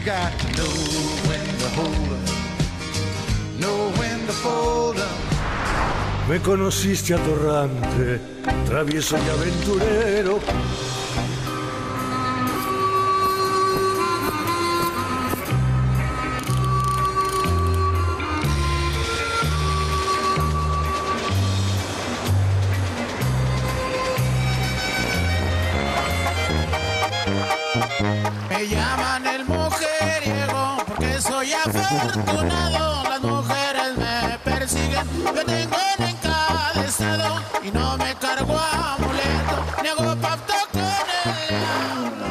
got to know when to hold 'em, know when to fold 'em. Me conociste atorrante, travieso y aventurero. Me llaman el mujeriego porque soy afortunado. Las mujeres me persiguen, yo tengo en cada estado y no me cargo amuleto, ni hago pacto con el diablo.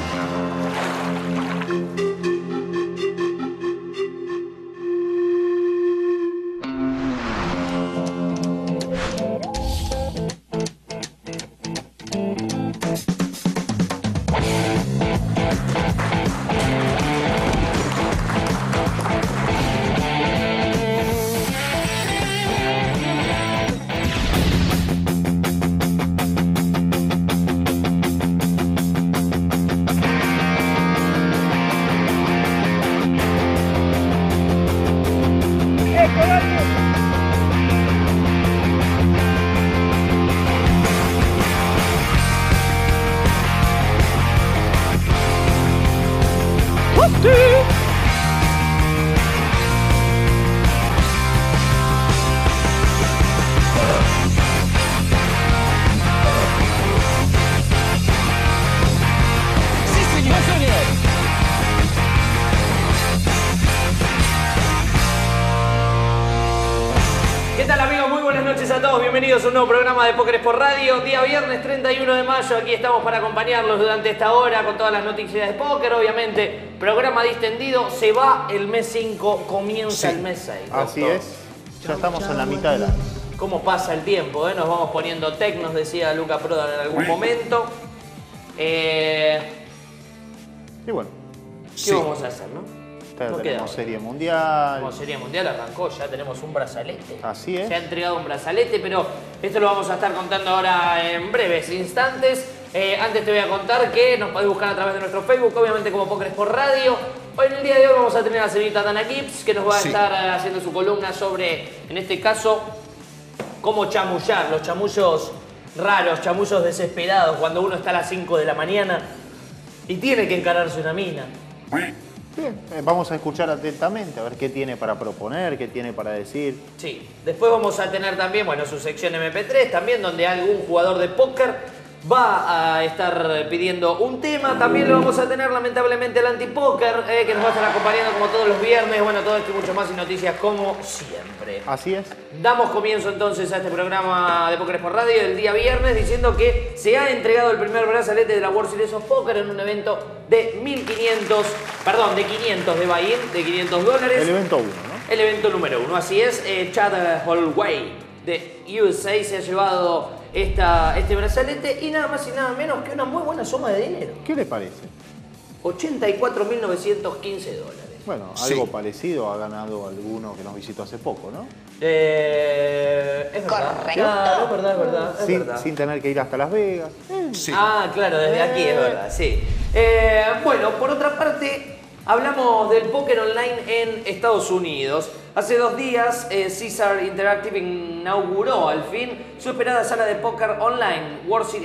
Bienvenidos a un nuevo programa de Póker por Radio. Día viernes 31 de mayo, aquí estamos para acompañarlos durante esta hora con todas las noticias de póker, obviamente. Programa distendido, se va el mes 5, comienza el mes 6. Así es, ya estamos en la mitad del año. ¿Cómo pasa el tiempo? Nos vamos poniendo tech, nos decía Luca Prodan en algún momento. Y bueno, ¿qué vamos a hacer, no? Tenemos Serie Mundial. Como Serie Mundial arrancó, ya tenemos un brazalete. Así es. Se ha entregado un brazalete, pero esto lo vamos a estar contando ahora en breves instantes. Antes te voy a contar que nos podés buscar a través de nuestro Facebook, obviamente como Póker por Radio. Hoy en el día de hoy vamos a tener a la señorita Dana Gibbs, que nos va a estar haciendo su columna sobre, en este caso, cómo chamullar, los chamullos raros, chamullos desesperados, cuando uno está a las 5 de la mañana y tiene que encararse una mina. Bien, vamos a escuchar atentamente, a ver qué tiene para proponer, qué tiene para decir. Sí, después vamos a tener también, bueno, su sección MP3, también donde algún jugador de póker va a estar pidiendo un tema. También lo vamos a tener, lamentablemente, el Antipóker, que nos va a estar acompañando como todos los viernes. Bueno, todo esto y mucho más y noticias como siempre. Así es. Damos comienzo entonces a este programa de Póker por Radio del día viernes diciendo que se ha entregado el primer brazalete de la World Series of Poker en un evento de 500 de buy-in, de $500. El evento 1, ¿no? El evento número 1, así es. Chad Holloway de USA se ha llevado este brazalete y nada más y nada menos que una muy buena suma de dinero. ¿Qué le parece? $84.915. Bueno, algo parecido ha ganado alguno que nos visitó hace poco, ¿no? Es verdad. Correcto. Claro, es verdad. Sin tener que ir hasta Las Vegas. Sí. Ah, claro, desde aquí es verdad, sí. Bueno, por otra parte, hablamos del póker online en Estados Unidos. Hace 2 días, Caesars Interactive inauguró al fin su esperada sala de póker online,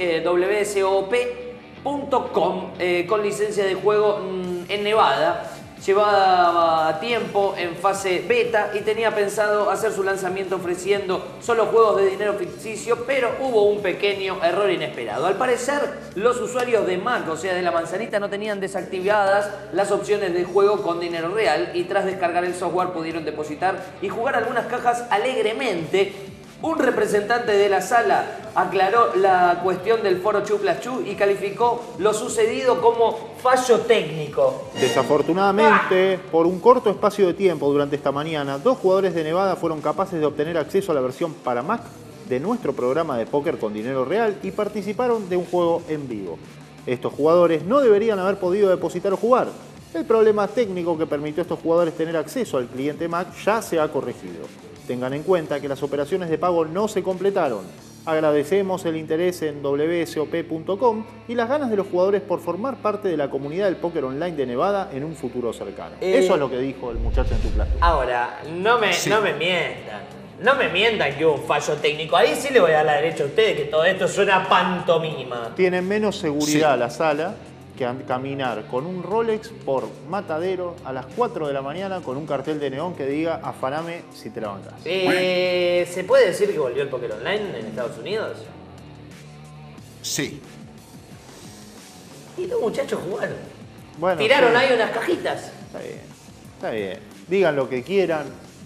WSOP.com, con licencia de juego en Nevada. Llevaba tiempo en fase beta y tenía pensado hacer su lanzamiento ofreciendo solo juegos de dinero ficticio, pero hubo un pequeño error inesperado. Al parecer, los usuarios de Mac, o sea de la manzanita, no tenían desactivadas las opciones de juego con dinero real y tras descargar el software pudieron depositar y jugar algunas cajas alegremente. Un representante de la sala aclaró la cuestión del foro 2+2 y calificó lo sucedido como fallo técnico. Desafortunadamente, por un corto espacio de tiempo durante esta mañana, 2 jugadores de Nevada fueron capaces de obtener acceso a la versión para Mac de nuestro programa de póker con dinero real y participaron de un juego en vivo. Estos jugadores no deberían haber podido depositar o jugar. El problema técnico que permitió a estos jugadores tener acceso al cliente Mac ya se ha corregido. Tengan en cuenta que las operaciones de pago no se completaron. Agradecemos el interés en wsop.com y las ganas de los jugadores por formar parte de la comunidad del póker online de Nevada en un futuro cercano. Eso es lo que dijo el muchacho en tu plato. Ahora, no me mientan. No me mientan que hubo un fallo técnico. Ahí sí le voy a dar la derecha a ustedes que todo esto es una pantomima. Tiene menos seguridad la sala que caminar con un Rolex por Matadero a las 4 de la mañana con un cartel de neón que diga afaname si te la bancás. ¿Se puede decir que volvió el póker online en Estados Unidos? Sí. Y los muchachos jugaron. Bueno, Tiraron sí. ahí unas cajitas. Está bien, está bien. Digan lo que quieran.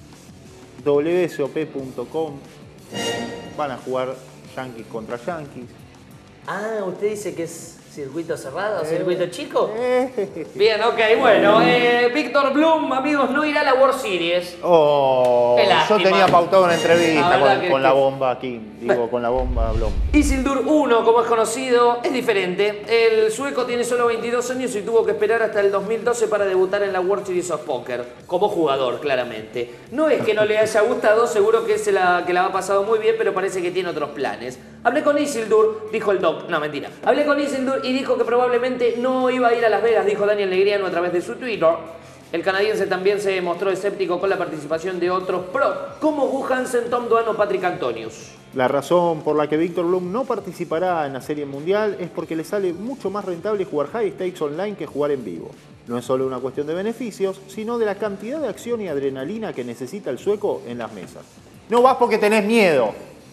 wsop.com. Van a jugar Yankees contra Yankees. Ah, ¿usted dice que es circuito cerrado, circuito chico? Bien, ok, bueno. Víctor Blum, amigos, no irá a la World Series. Oh, Qué yo lástima. tenía pautado una La entrevista verdad que- con la bomba aquí. Digo, con la bomba Blom. Isildur 1, como es conocido, es diferente. El sueco tiene solo 22 años y tuvo que esperar hasta el 2012 para debutar en la World Series of Poker, como jugador, claramente. No es que no le haya gustado, seguro que la ha pasado muy bien, pero parece que tiene otros planes. Hablé con Isildur, dijo el doc, no, mentira. Hablé con Isildur y dijo que probablemente no iba a ir a Las Vegas, dijo Daniel Negriano a través de su Twitter. El canadiense también se mostró escéptico con la participación de otros pros, como Gu Hansen, Tom Duan o Patrick Antonius. La razón por la que Víctor Blum no participará en la Serie Mundial es porque le sale mucho más rentable jugar high stakes online que jugar en vivo. No es solo una cuestión de beneficios, sino de la cantidad de acción y adrenalina que necesita el sueco en las mesas. No vas porque tenés miedo.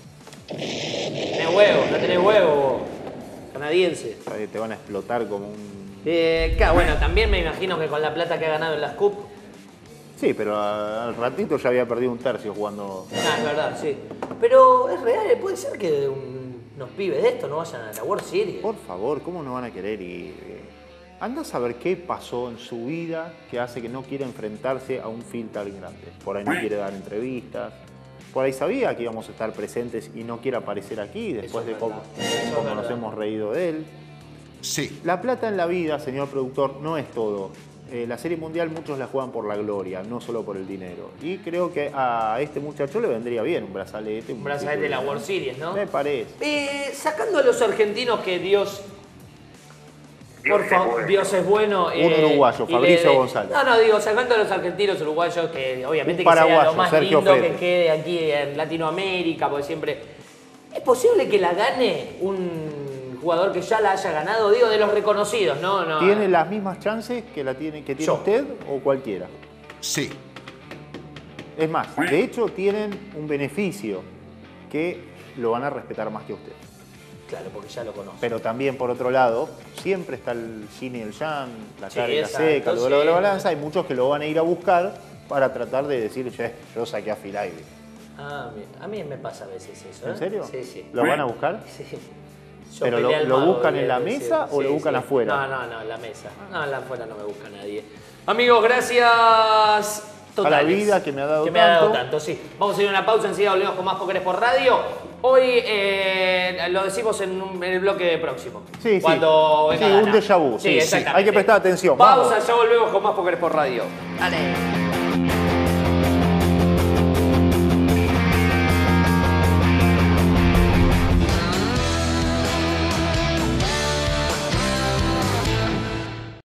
Tenés huevo, no tenés huevo vos. Canadiense. Te van a explotar como un... Claro, bueno, también me imagino que con la plata que ha ganado en las Cup. Sí, pero al ratito ya había perdido un tercio jugando. Ah, es verdad, sí. Pero es real, puede ser que unos pibes de esto no vayan a la World Series. Por favor, ¿cómo no van a querer ir? Anda a saber qué pasó en su vida que hace que no quiera enfrentarse a un field tan grande. Por ahí no quiere dar entrevistas. Por ahí sabía que íbamos a estar presentes y no quiere aparecer aquí después de cómo nos hemos reído de él. Sí. La plata en la vida, señor productor, no es todo. La Serie Mundial muchos la juegan por la gloria, no solo por el dinero. Y creo que a este muchacho le vendría bien un brazalete. Un brazalete de la World Series, ¿no? Me parece. Sacando a los argentinos que Dios... Por favor, Dios es bueno. Un uruguayo, Fabricio González. No, digo, sacando a los argentinos uruguayos, que obviamente Un que sea lo paraguayo, más Sergio lindo Freire. que quede aquí en Latinoamérica, porque siempre... ¿Es posible que la gane un jugador que ya la haya ganado? Digo, de los reconocidos, ¿no? ¿Tiene las mismas chances que tiene Yo. usted o cualquiera? Sí. Es más, de hecho tienen un beneficio que lo van a respetar más que usted. Claro, porque ya lo conozco. Pero también, por otro lado, siempre está el yin y el yang, la Sí, cara y la exacto, seca, lo de la sí. balanza. Hay muchos que lo van a ir a buscar para tratar de decir, yo saqué a Filaide. A mí me pasa a veces eso. ¿En serio? Sí, sí. ¿Lo van a buscar? Sí. Yo ¿Pero peleé al lo mago, buscan en la sí, mesa o lo sí, buscan sí. afuera? No, en la mesa. No, en la afuera no me busca nadie. Amigos, gracias totales. A la vida que me ha dado me ha dado tanto. tanto, sí. Vamos a ir a una pausa, enseguida volvemos con más Pókeres por Radio. Hoy lo decimos en el bloque próximo. Sí, Cuando sí. venga Sí, Dana. un déjà vu. Sí, exactamente. hay que prestar atención. Pausa, Vamos. ya volvemos con más Pókeres por Radio. Dale.